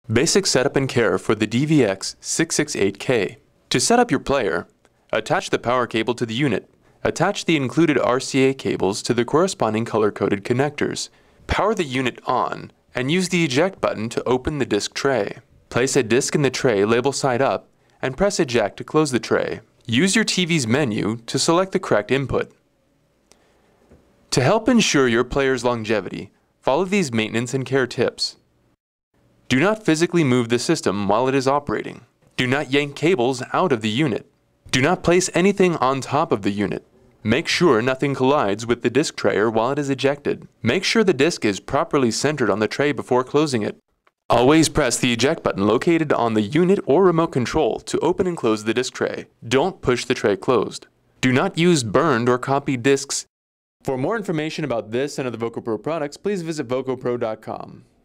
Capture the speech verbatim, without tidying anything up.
Basic setup and care for the D V X six sixty-eight K. To set up your player, attach the power cable to the unit. Attach the included R C A cables to the corresponding color-coded connectors. Power the unit on and use the eject button to open the disk tray. Place a disk in the tray label side up and press eject to close the tray. Use your T V's menu to select the correct input. To help ensure your player's longevity, follow these maintenance and care tips. Do not physically move the system while it is operating. Do not yank cables out of the unit. Do not place anything on top of the unit. Make sure nothing collides with the disk trayer while it is ejected. Make sure the disk is properly centered on the tray before closing it. Always press the eject button located on the unit or remote control to open and close the disk tray. Don't push the tray closed. Do not use burned or copied disks. For more information about this and other VocoPro products, please visit Voco Pro dot com.